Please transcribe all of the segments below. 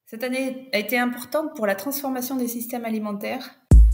Cette année a été importante pour la transformation des systèmes alimentaires.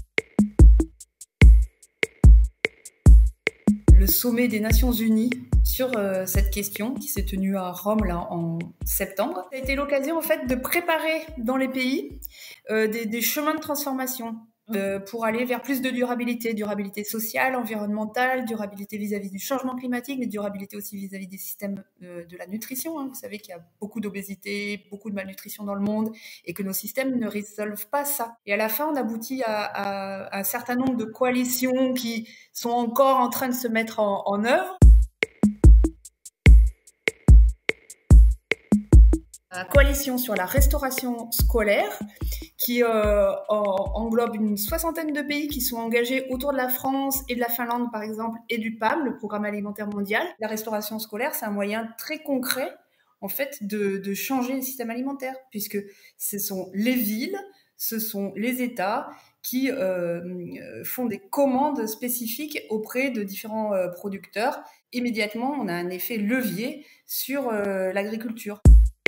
Le sommet des Nations Unies sur cette question qui s'est tenu à Rome là, en septembre. Ça a été l'occasion en fait de préparer dans les pays des chemins de transformation pour aller vers plus de durabilité sociale, environnementale, durabilité vis-à-vis du changement climatique, mais durabilité aussi vis-à-vis des systèmes de la nutrition. Vous savez qu'il y a beaucoup d'obésité, beaucoup de malnutrition dans le monde et que nos systèmes ne résolvent pas ça. Et à la fin, on aboutit à un certain nombre de coalitions qui sont encore en train de se mettre en œuvre. La coalition sur la restauration scolaire qui englobe une soixantaine de pays qui sont engagés autour de la France et de la Finlande, par exemple, et du PAM, le Programme alimentaire mondial. La restauration scolaire, c'est un moyen très concret, en fait, de changer le système alimentaire, puisque ce sont les villes, ce sont les États qui font des commandes spécifiques auprès de différents producteurs. Immédiatement, on a un effet levier sur l'agriculture.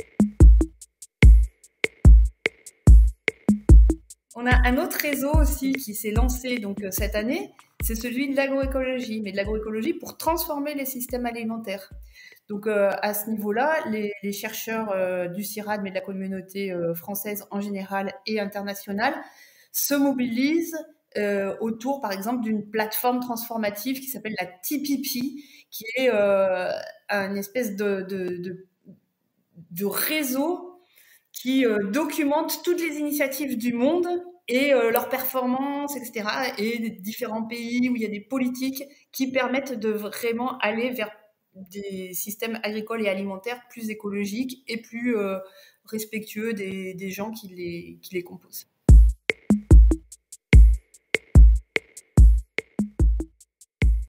On a un autre réseau aussi qui s'est lancé donc cette année, c'est celui de l'agroécologie, mais de l'agroécologie pour transformer les systèmes alimentaires. Donc à ce niveau-là, les chercheurs du CIRAD, mais de la communauté française en général et internationale, se mobilisent autour, par exemple, d'une plateforme transformative qui s'appelle la TPP, qui est une espèce de réseau qui documente toutes les initiatives du monde et leurs performances, etc. Et des différents pays où il y a des politiques qui permettent de vraiment aller vers des systèmes agricoles et alimentaires plus écologiques et plus respectueux des gens qui les composent.